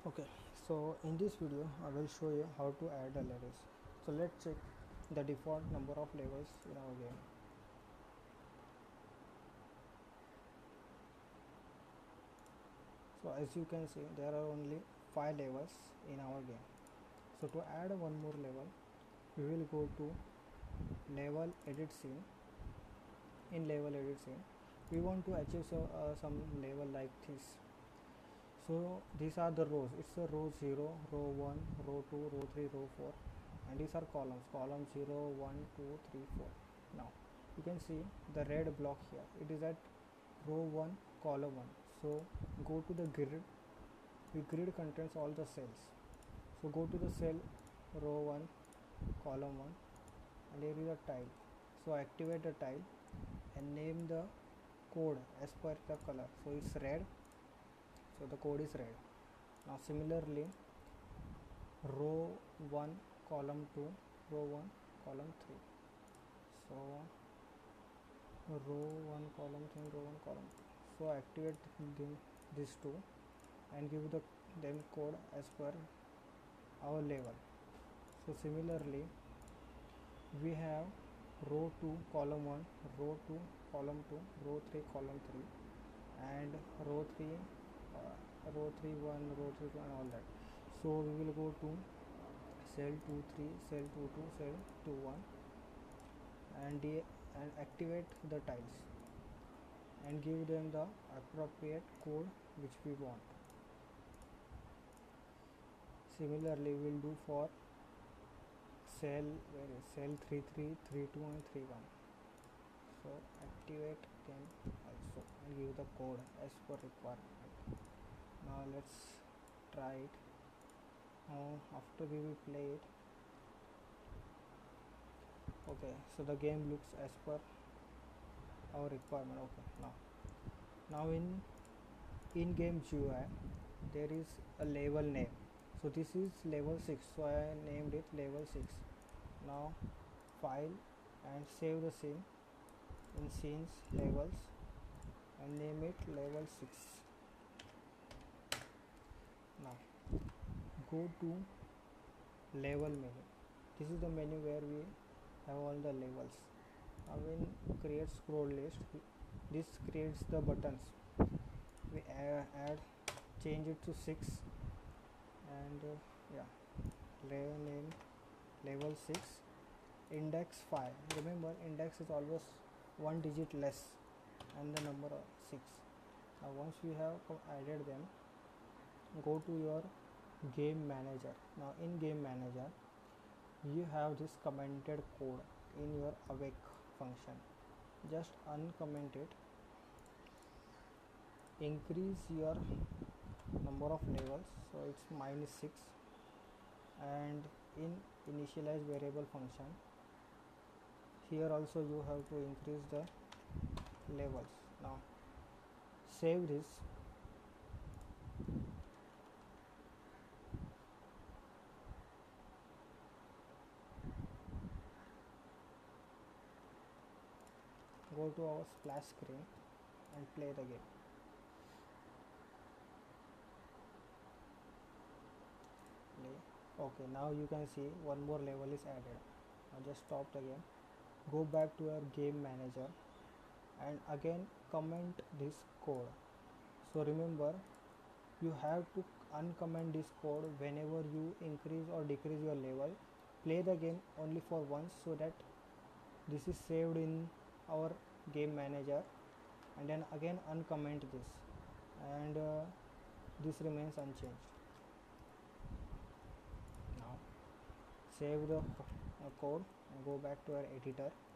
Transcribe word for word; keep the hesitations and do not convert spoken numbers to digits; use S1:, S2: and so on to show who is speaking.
S1: Okay, so in this video I will show you how to add the levels. So let's check the default number of levels in our game. So as you can see, there are only five levels in our game. So to add one more level, we will go to level edit scene. In level edit scene, we want to achieve so, uh, some level like this. So these are the rows. It's a row zero, row one, row two, row three, row four, and these are columns. Column zero, one, two, three, four. Now you can see the red block here. It is at row one, column one. So go to the grid. The grid contains all the cells. So go to the cell row one, column one, and here is a tile. So activate the tile and name the code as per the color. So it's red. So the code is red. Now similarly, row one, column two, row one, column three. So row one, column three, row one, column two. So activate the, these two and give the them code as per our level. So similarly, we have row two, column one, row two, column two, row three, column three, and row three, uh, row three one, row three two, and all that. So we will go to cell two three, cell two two, cell two one, and de and activate the tiles and give them the appropriate code which we want. Similarly, we will do for cell where is cell three three, three two, and three one. So activate them also and give the code as per requirement. Now let's try it. Now after we will play it. Okay, so the game looks as per our requirement. Okay, now now in in-game G U I there is a level name. So this is level six, so I named it level six. Now file and save the scene in scenes levels and name it level six. Now go to level menu. This is the menu where we have all the levels. Now when create scroll list, this creates the buttons. We add, add change it to six and uh, yeah, level name level six, index five. Remember, index is always one digit less and the number of six. Now once we have added them, go to your game manager. Now in game manager you have this commented code in your awake function. Just uncomment it, increase your number of levels, so it's minus six, and in initialize variable function here also you have to increase the levels. Now save this. Go to our splash screen and play the game. Play. Okay, now you can see one more level is added. Now just stop the game, go back to your game manager and again comment this code. So remember, you have to uncomment this code whenever you increase or decrease your level. Play the game only for once so that this is saved in our game manager, and then again uncomment this and uh, this remains unchanged. Now save the uh, code and go back to our editor